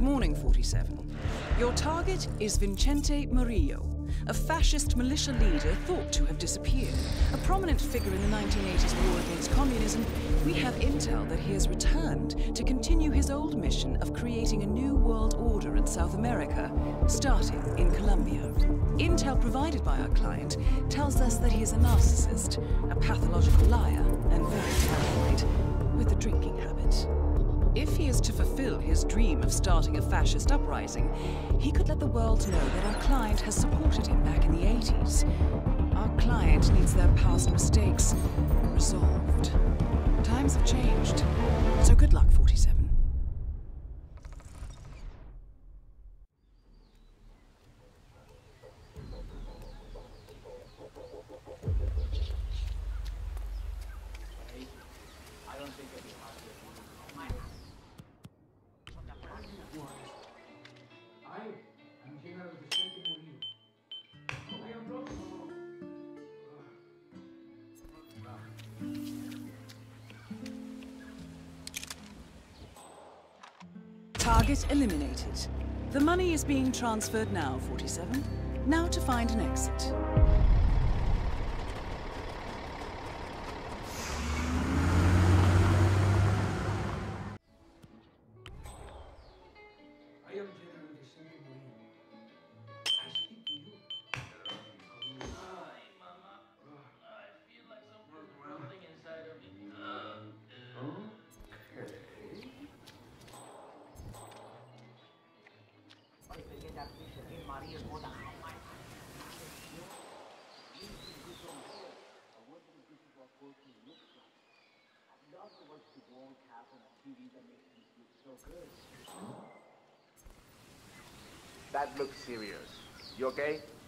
morning, 47. Your target is Vicente Murillo, a fascist militia leader thought to have disappeared. A prominent figure in the 1980s war against communism, we have intel that he has returned to continue his old mission of creating a new world order in South America, starting in Colombia. Intel provided by our client tells us that he is a narcissist, a pathological liar, and very paranoid, with a drinking habit. If he is to fulfill his dream of starting a fascist uprising, he could let the world know that our client has supported him back in the 80s. Our client needs their past mistakes resolved. Times have changed, so good luck, 47. Target eliminated. The money is being transferred now, 47. Now to find an exit. I am General Vicente Murillo. I speak to you. Ay, mama. I feel like something's rumbling inside of me. That looks serious. You okay?